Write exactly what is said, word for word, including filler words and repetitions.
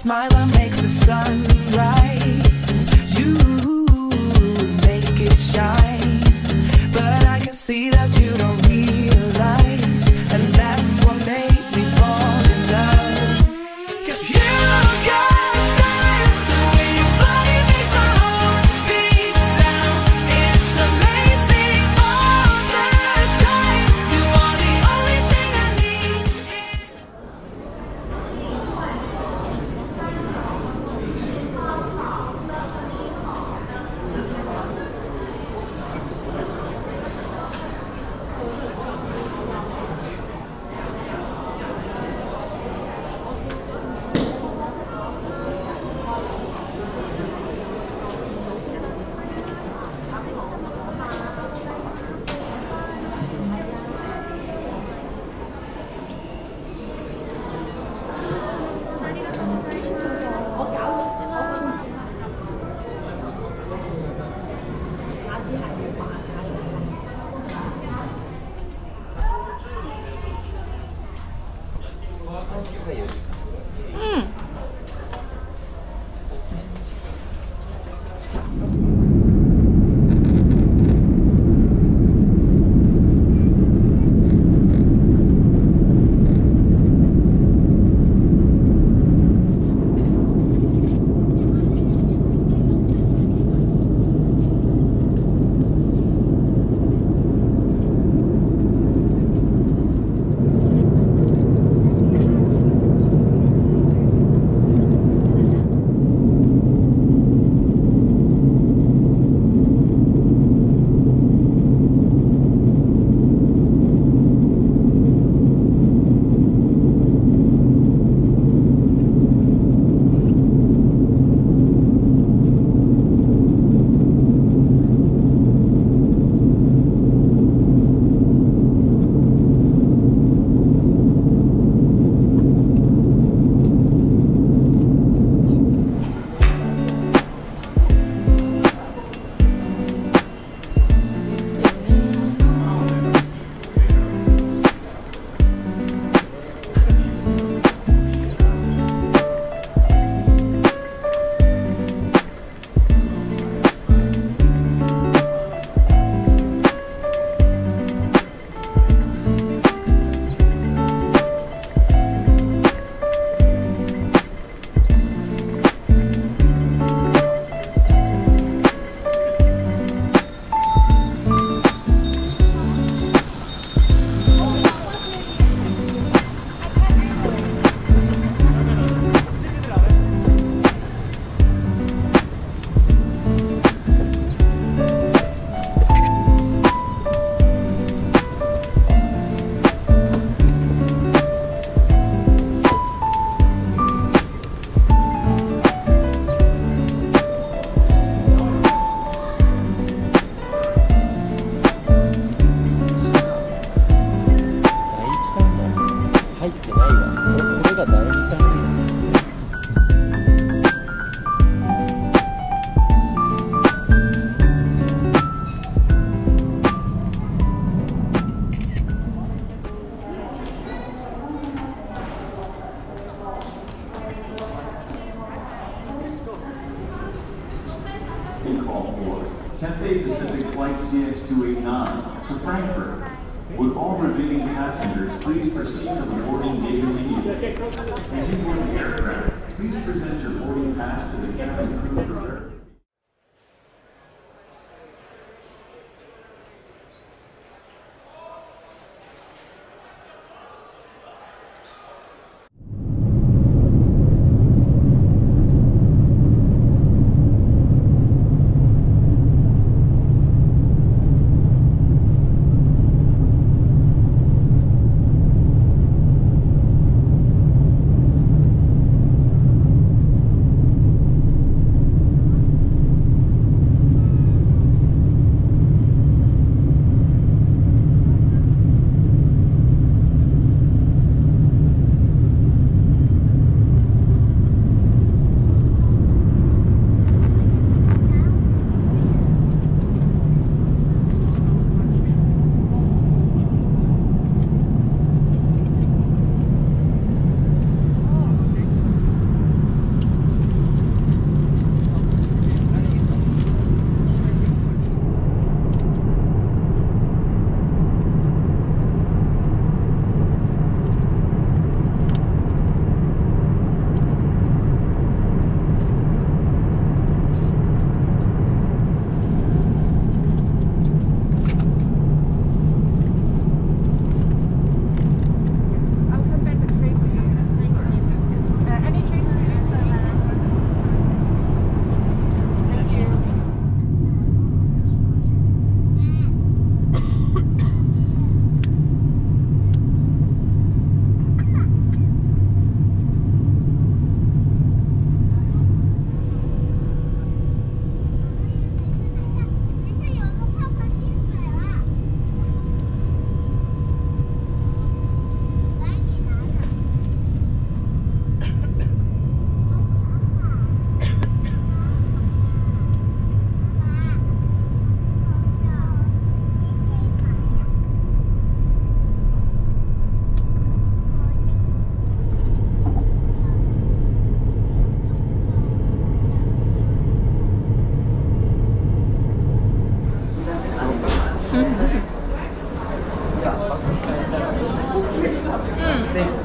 smile that makes the sun rise. You make it shine, but I can see that you don't realize, and that's what made me fall in love. 'Cause you got style, the way your body makes my heart beat sound. It's amazing all the time. You are the only thing I need. Cathay Pacific Flight C X two eighty-nine to Frankfurt. Would all remaining passengers please proceed to the boarding gate immediately? As you board the aircraft, please present your boarding pass to the cabin crew for Thanks.